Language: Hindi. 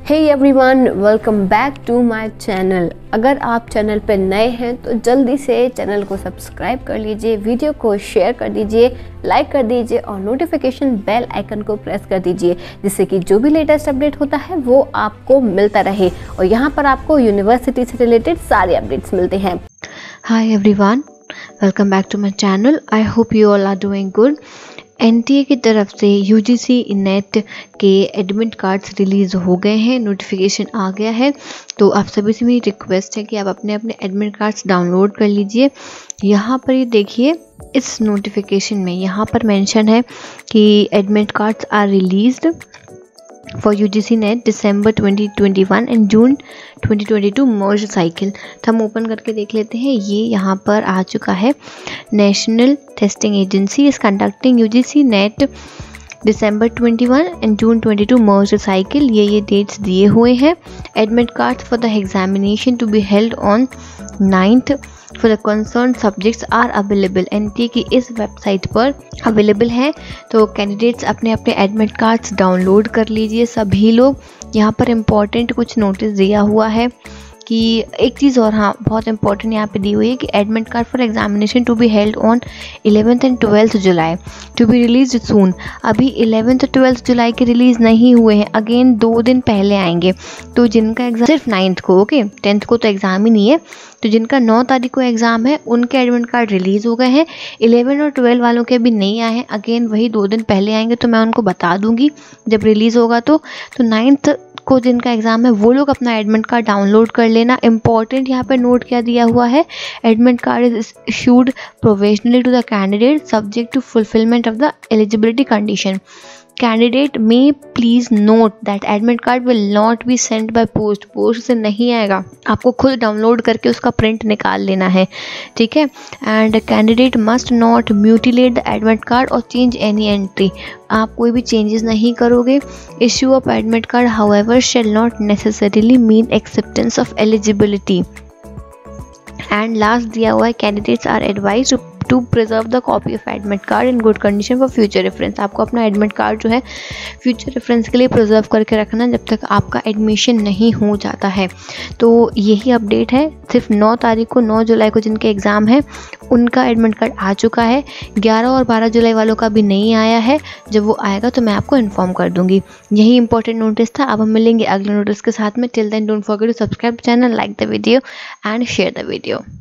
Hey everyone, welcome back to my channel. अगर आप चैनल पर नए हैं तो जल्दी से चैनल को सब्सक्राइब कर लीजिए, वीडियो को शेयर कर दीजिए, लाइक कर दीजिए और नोटिफिकेशन बेल आइकन को प्रेस कर दीजिए, जिससे कि जो भी लेटेस्ट अपडेट होता है वो आपको मिलता रहे और यहाँ पर आपको यूनिवर्सिटी से रिलेटेड सारे अपडेट्स मिलते हैं। Hi everyone, welcome back to my channel. I hope you all are doing good. NTA की तरफ से यूजीसी नेट के एडमिट कार्ड्स रिलीज़ हो गए हैं, नोटिफिकेशन आ गया है। तो आप सभी से मेरी रिक्वेस्ट है कि आप अपने अपने एडमिट कार्ड्स डाउनलोड कर लीजिए। यहाँ पर ये देखिए, इस नोटिफिकेशन में यहाँ पर मेंशन है कि admit cards are released for UGC NET December 2021 and June 2022 merge cycle. तो हम ओपन करके देख लेते हैं। ये यहाँ पर आ चुका है। National testing agency is conducting UGC NET December 21 and June 22 merge cycle. ये डेट्स दिए हुए हैं। Admit cards for the examination to be held on 9th for the concern subjects are available. NTA की इस वेबसाइट पर अवेलेबल है। तो कैंडिडेट्स अपने अपने एडमिट कार्ड्स डाउनलोड कर लीजिए सभी लोग। यहाँ पर इम्पॉर्टेंट कुछ नोटिस दिया हुआ है कि एक चीज़ और, हाँ बहुत इंपॉर्टेंट यहाँ पे दी हुई है कि admit card for examination to be held on 11th and 12th July to be release soon. अभी 11th और 12th जुलाई के रिलीज़ नहीं हुए हैं, अगेन 2 दिन पहले आएंगे। तो जिनका एग्ज़ाम सिर्फ 9th को, ओके 10th को तो एग्ज़ाम ही नहीं है, तो जिनका 9 तारीख को एग्ज़ाम है उनके एडमिट कार्ड रिलीज़ हो गए हैं। 11 और 12 वालों के अभी नहीं आए हैं, अगेन वही 2 दिन पहले आएंगे। तो मैं उनको बता दूंगी जब रिलीज़ होगा। तो 9th को जिनका एग्ज़ाम है वो लोग अपना एडमिट कार्ड डाउनलोड कर लेना। इंपॉर्टेंट यहाँ पे नोट क्या दिया हुआ है, admit card is issued provisionally to the candidate subject to fulfilment of the eligibility condition. Candidate में please note that admit card will not be sent by post. Post से नहीं आएगा, आपको खुद डाउनलोड करके उसका प्रिंट निकाल लेना है, ठीक है। And candidate must not mutilate the admit card और चेंज एनी एंट्री। आप कोई भी चेंजेस नहीं करोगे। Issue of admit card however shall not necessarily mean acceptance of eligibility. And last दिया हुआ है, candidates are advise to preserve the copy of admit card in good condition for future reference. आपको अपना एडमिट कार्ड जो है फ्यूचर रेफरेंस के लिए प्रिजर्व करके रखना जब तक आपका एडमिशन नहीं हो जाता है। तो यही अपडेट है। सिर्फ 9 तारीख को 9 जुलाई को जिनके एग्ज़ाम है उनका एडमिट कार्ड आ चुका है। 11 और 12 जुलाई वालों का भी नहीं आया है। जब वो आएगा तो मैं आपको इन्फॉर्म कर दूंगी। यही इंपॉर्टेंट नोटिस था। अब हम मिलेंगे अगले नोटिस के साथ में। Till then don't forget to subscribe channel, like the video and share the video.